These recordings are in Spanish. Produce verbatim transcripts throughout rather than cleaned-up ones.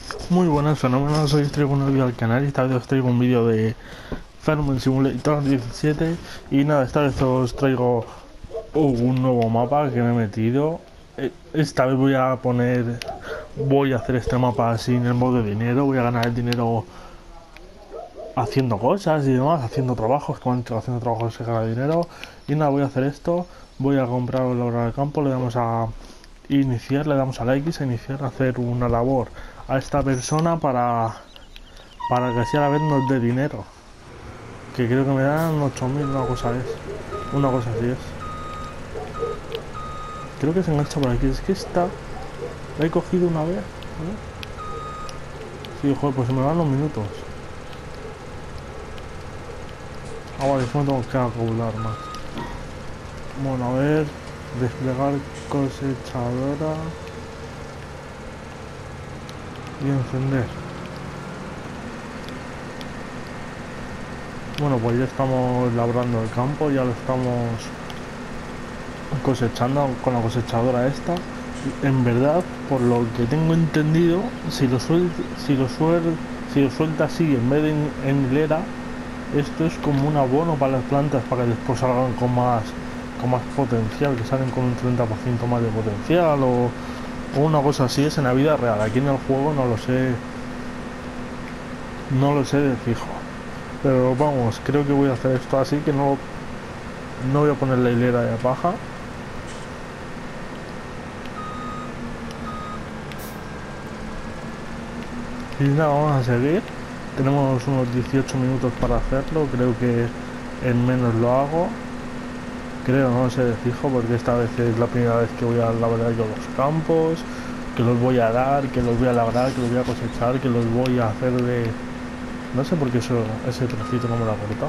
Muy buenas fenómenos, hoy os traigo un vídeo al canal y esta vez os traigo un vídeo de Farming Simulator diecisiete. Y nada, esta vez os traigo un nuevo mapa que me he metido. Esta vez voy a poner, voy a hacer este mapa sin el modo de dinero, voy a ganar el dinero haciendo cosas y demás, haciendo trabajos, como han dicho, haciendo trabajos se gana dinero. Y nada, voy a hacer esto, voy a comprar un labor de campo, le damos a iniciar, le damos a la X a iniciar, a hacer una labor a esta persona para para que así a la vez nos dé dinero, que creo que me dan ocho mil, una cosa es, una cosa así es. Creo que se engancha por aquí, es que esta la he cogido una vez, ¿no? Sí, joder, pues se me van los minutos. Ah, vale, después tengo que acumular más. Bueno, a ver, desplegar cosechadora y encender. Bueno, pues ya estamos labrando el campo, ya lo estamos cosechando con la cosechadora esta. En verdad, por lo que tengo entendido, si lo suelta, si lo suel, si lo suelta así en vez de en, en hilera, esto es como un abono para las plantas para que después salgan con más con más potencial, que salen con un treinta por ciento más de potencial o, o una cosa así. Es en la vida real, aquí en el juego no lo sé, no lo sé de fijo. Pero vamos, creo que voy a hacer esto así, que no, no voy a poner la hilera de paja. Y nada, vamos a seguir. Tenemos unos dieciocho minutos para hacerlo, creo que en menos lo hago. Creo, no sé de fijo, porque esta vez es la primera vez que voy a labrar yo los campos, que los voy a dar, que los voy a labrar, que los voy a cosechar, que los voy a hacer de... No sé por qué eso, ese trocito no me lo ha cortado.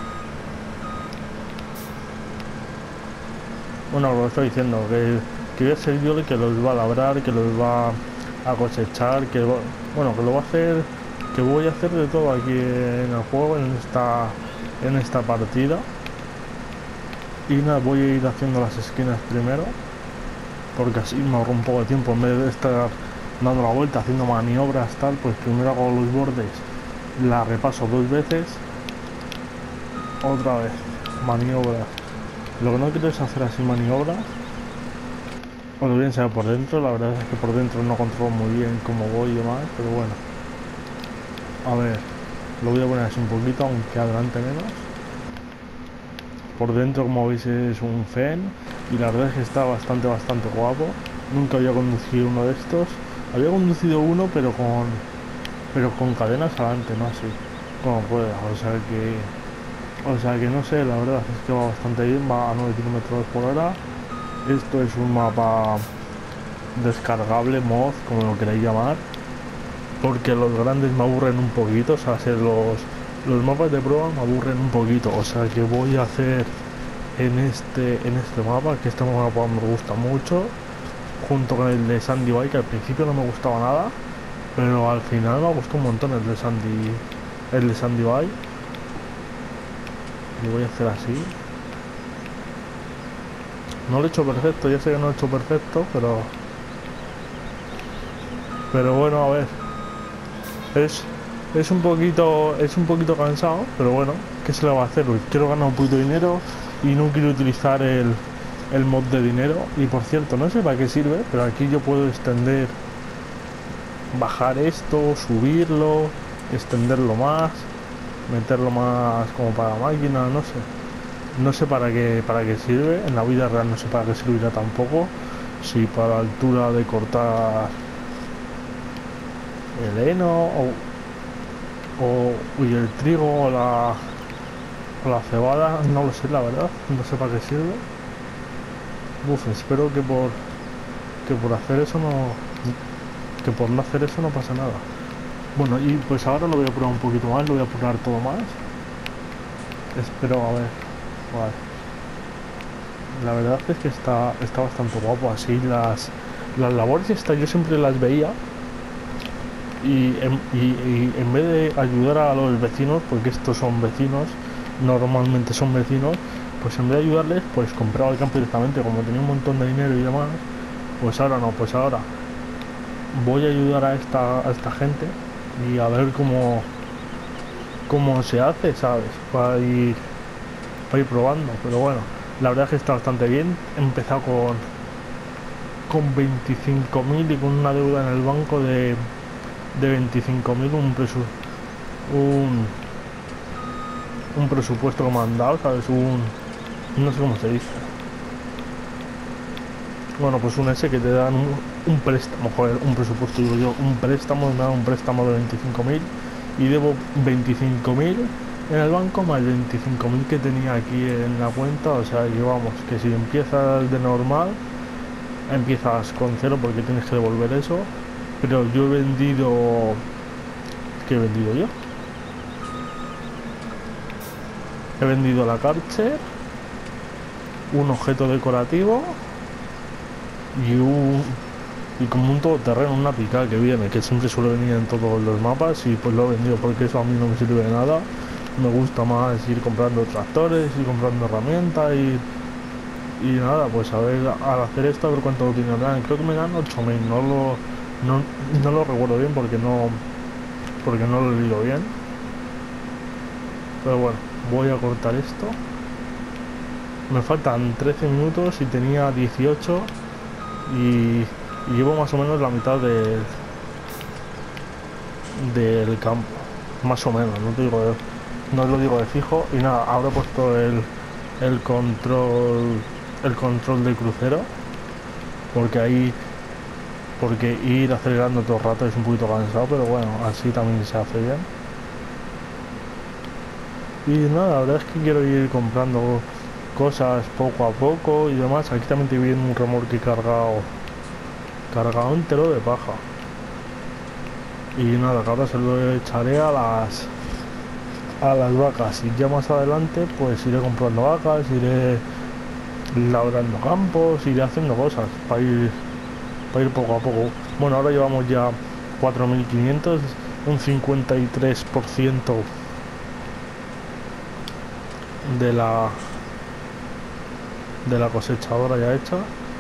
Bueno, lo estoy diciendo, que, que voy a ser yo el que los va a labrar, que los va a cosechar, que bueno, que lo va a hacer, que voy a hacer de todo aquí en el juego, en esta, en esta partida. Y nada, voy a ir haciendo las esquinas primero, porque así me ahorro un poco de tiempo, en vez de estar dando la vuelta, haciendo maniobras tal, pues primero hago los bordes, la repaso dos veces, otra vez, maniobras. Lo que no quiero es hacer así maniobras, o lo bien sea por dentro, la verdad es que por dentro no controlo muy bien cómo voy y demás, pero bueno. A ver, lo voy a poner así un poquito, aunque adelante menos. Por dentro, como veis, es un Fen y la verdad es que está bastante, bastante guapo. Nunca había conducido uno de estos. Había conducido uno, pero con pero con cadenas adelante, no así, como ruedas. O sea que, o sea que no sé, la verdad es que va bastante bien, va a nueve kilómetros por hora. Esto es un mapa descargable, mod, como lo queráis llamar, porque los grandes me aburren un poquito, o sea, ser los los mapas de prueba me aburren un poquito, o sea que voy a hacer en este en este mapa, que este mapa me gusta mucho, junto con el de Sandy Bay, que al principio no me gustaba nada, pero al final me gustó un montón el de Sandy el de Sandy Bay. Y voy a hacer así. No lo he hecho perfecto, ya sé que no lo he hecho perfecto, pero pero bueno, a ver, es Es un poquito, es un poquito cansado, pero bueno, ¿qué se le va a hacer? Pues quiero ganar un poquito de dinero y no quiero utilizar el, el mod de dinero. Y por cierto, no sé para qué sirve, pero aquí yo puedo extender, bajar esto, subirlo, extenderlo más, meterlo más como para máquina, no sé. No sé para qué, para qué sirve, en la vida real no sé para qué servirá tampoco. Si para la altura de cortar el heno o O, y el trigo o la, o la cebada, no lo sé, la verdad, no sé para qué sirve. Uf, espero que por que por hacer eso no que por no hacer eso no pasa nada. Bueno, y pues ahora lo voy a probar un poquito más, lo voy a probar todo más. Espero, a ver, vale. La verdad es que está está bastante guapo así las las labores estas yo siempre las veía. Y en, y, y en vez de ayudar a los vecinos, porque estos son vecinos, normalmente son vecinos, pues en vez de ayudarles, pues compraba el campo directamente, como tenía un montón de dinero y demás. Pues ahora no, pues ahora voy a ayudar a esta, a esta gente y a ver cómo, cómo se hace, ¿sabes? Para ir, para ir probando. Pero bueno, la verdad es que está bastante bien. He empezado con, con veinticinco mil y con una deuda en el banco de, de veinticinco mil, un, presu, un, un presupuesto que me han dado, ¿sabes? Un, no sé cómo se dice. Bueno, pues un ese que te dan un, un préstamo, joder, un presupuesto, digo yo, un préstamo, me dan un préstamo de veinticinco mil y debo veinticinco mil en el banco más veinticinco mil que tenía aquí en la cuenta, o sea que vamos, que si empiezas de normal, empiezas con cero porque tienes que devolver eso, pero yo he vendido... ¿Qué he vendido yo? He vendido la Karcher, un objeto decorativo y un y como un todoterreno, una pica que viene, que siempre suele venir en todos los mapas, y pues lo he vendido porque eso a mí no me sirve de nada. Me gusta más ir comprando tractores, ir comprando herramientas y, y nada, pues a ver, al hacer esto a ver cuánto dinero me dan. Creo que me dan ocho mil, no lo no, no lo recuerdo bien porque no porque no lo he leído bien. Pero bueno, voy a cortar esto. Me faltan trece minutos y tenía dieciocho y, y llevo más o menos la mitad de, del campo, más o menos, no te digo de, no lo digo de fijo. Y nada, ahora he puesto el, el control el control de crucero porque ahí porque ir acelerando todo el rato es un poquito cansado, pero bueno, así también se hace bien. Y nada, la verdad es que quiero ir comprando cosas poco a poco y demás. Aquí también te viene un remolque cargado cargado entero de paja. Y nada, que ahora se lo echaré a las a las vacas y ya más adelante pues iré comprando vacas, iré labrando campos, iré haciendo cosas para ir para ir poco a poco. Bueno, ahora llevamos ya cuatro mil quinientos, un cincuenta y tres por ciento de la de la cosechadora ya hecha.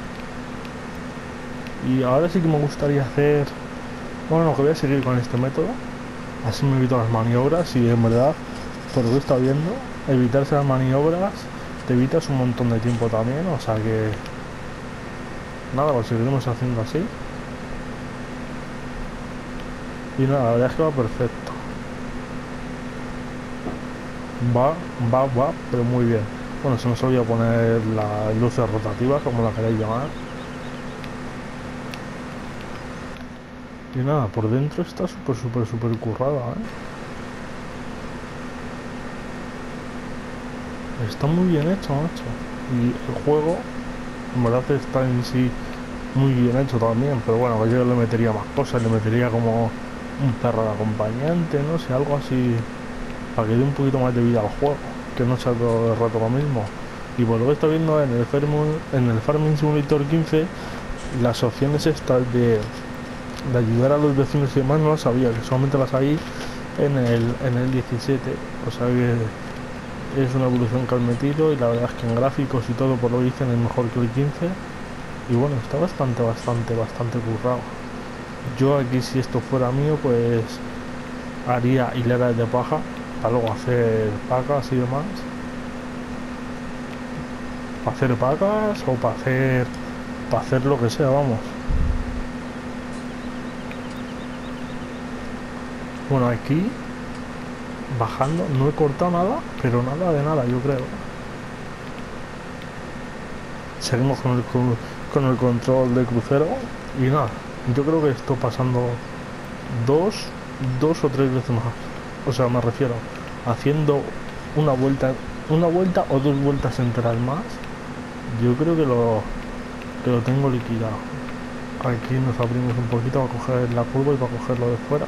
Y ahora sí que me gustaría hacer, bueno, no, que voy a seguir con este método, así me evito las maniobras. Y en verdad, por lo que he estado viendo, evitarse las maniobras te evitas un montón de tiempo también, o sea que nada, lo seguiremos haciendo así. Y nada, la verdad es que va perfecto, va, va, va, pero muy bien. Bueno, se nos olvidó poner las luces rotativas, como la queráis llamar. Y nada, por dentro está súper, súper, súper currada, ¿eh? Está muy bien hecho, macho. Y el juego, en verdad, está en sí muy bien hecho también. Pero bueno, yo le metería más cosas, le metería como un perro de acompañante, no sé, algo así, para que dé un poquito más de vida al juego, que no sea todo el rato lo mismo. Y por lo que estoy viendo en el Farming, en el Farming Simulator quince, las opciones estas de de ayudar a los vecinos y demás no las sabía, que solamente las hay en el, en el diecisiete, o sea que es una evolución que han metido y la verdad es que en gráficos y todo por lo que dicen es mejor que el quince. Y bueno, está bastante, bastante, bastante currado. Yo aquí, si esto fuera mío, pues haría hileras de paja para luego hacer pacas y demás, para hacer pacas o para hacer para hacer lo que sea, vamos. Bueno, aquí bajando no he cortado nada, pero nada de nada, yo creo. Seguimos con el, con, con el control de crucero y nada, yo creo que esto pasando dos, dos o tres veces más. O sea, me refiero haciendo una vuelta, una vuelta o dos vueltas enteras más. Yo creo que lo que lo tengo liquidado. Aquí nos abrimos un poquito para coger la curva y para cogerlo de fuera.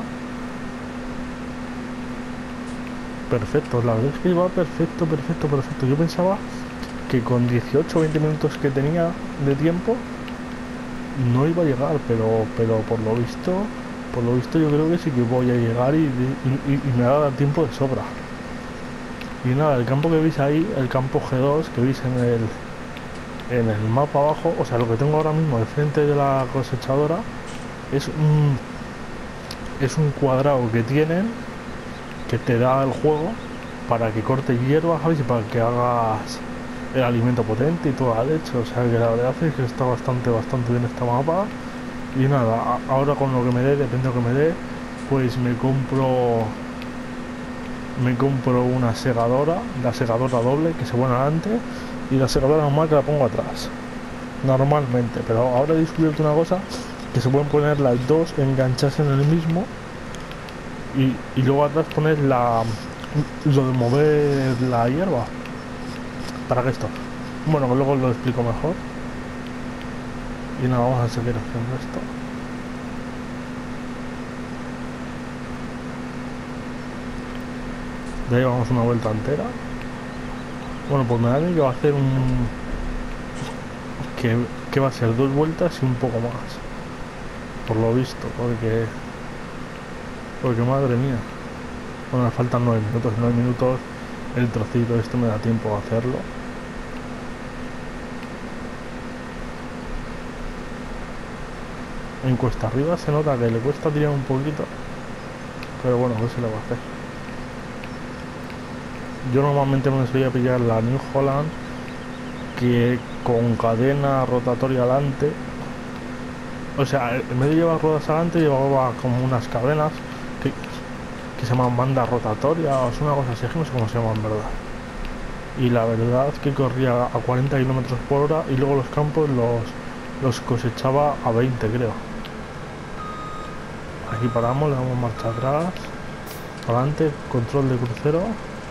Perfecto, la verdad es que va perfecto, perfecto, perfecto. Yo pensaba que con dieciocho o veinte minutos que tenía de tiempo no iba a llegar, pero pero por lo visto, por lo visto yo creo que sí que voy a llegar y, y, y me va a dar tiempo de sobra. Y nada, el campo que veis ahí, el campo G dos que veis en el en el mapa abajo, o sea, lo que tengo ahora mismo al frente de la cosechadora, es un es un cuadrado que tienen que te da el juego para que corte hierba, ¿sabes? Y para que hagas el alimento potente y toda la leche. O sea que la verdad es que está bastante bastante bien este mapa. Y nada, ahora con lo que me dé, depende de lo que me dé, pues me compro me compro una segadora, la segadora doble que se pone adelante y la segadora normal que la pongo atrás normalmente, pero ahora he descubierto una cosa, que se pueden poner las dos enganchadas en el mismo y, y luego atrás poner la lo de mover la hierba. ¿Para qué esto? Bueno, que luego lo explico mejor. Y nada, vamos a seguir haciendo esto. Ya llevamos una vuelta entera. Bueno, pues me da que va a hacer un... Que, que va a ser dos vueltas y un poco más. Por lo visto, porque... Porque madre mía. Bueno, me faltan nueve minutos. nueve minutos el trocito este me da tiempo a hacerlo. En cuesta arriba se nota que le cuesta tirar un poquito. Pero bueno, ¿qué se le va a hacer? Yo normalmente me solía pillar la New Holland, que con cadena rotatoria adelante, o sea, en vez de llevar ruedas adelante llevaba como unas cadenas que, que se llaman banda rotatoria o es una cosa así, que no sé cómo se llaman en verdad. Y la verdad es que corría a cuarenta kilómetros por hora y luego los campos los, los cosechaba a veinte, creo. Aquí paramos, le damos marcha atrás, adelante, control de crucero.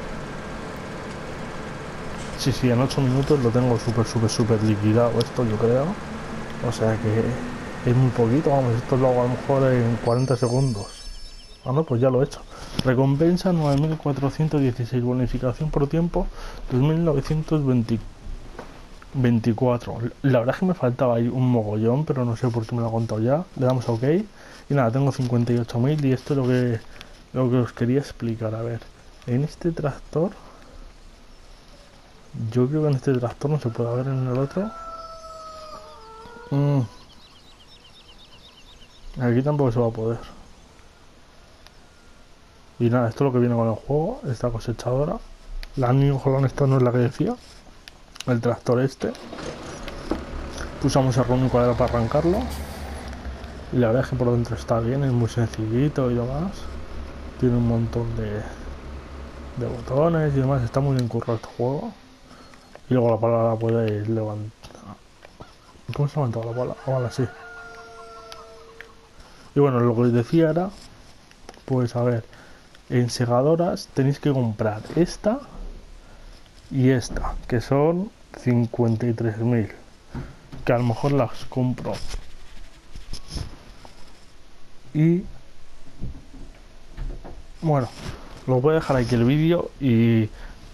Sí, sí, en ocho minutos lo tengo súper, súper, súper liquidado esto, yo creo. O sea que es muy poquito, vamos, esto lo hago a lo mejor en cuarenta segundos. Ah, no, pues ya lo he hecho. Recompensa nueve mil cuatrocientos dieciséis, bonificación por tiempo dos mil novecientos veinticuatro. La verdad es que me faltaba ahí un mogollón, pero no sé por qué me lo ha contado ya. Le damos a OK. Y nada, tengo cincuenta y ocho mil y esto es lo que, lo que os quería explicar. A ver, en este tractor... Yo creo que en este tractor no se puede ver en el otro. Mm. Aquí tampoco se va a poder. Y nada, esto es lo que viene con el juego. Esta cosechadora. La New Holland esta no es la que decía. El tractor este. Pulsamos el RUN y cuadrado para arrancarlo. Y la verdad es que por dentro está bien, es muy sencillito y demás. Tiene un montón de, de botones y demás. Está muy bien currado este juego. Y luego la pala la puedes levantar. ¿Cómo se ha levantado la pala? Ah, vale, sí. Y bueno, lo que os decía era, pues a ver, en segadoras tenéis que comprar esta y esta, que son cincuenta y tres mil, que a lo mejor las compro. Y bueno, lo voy a dejar aquí el vídeo y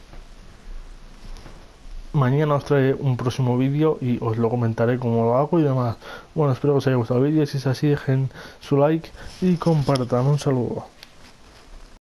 mañana os traeré un próximo vídeo y os lo comentaré cómo lo hago y demás. Bueno, espero que os haya gustado el vídeo, si es así dejen su like y compartan. Un saludo.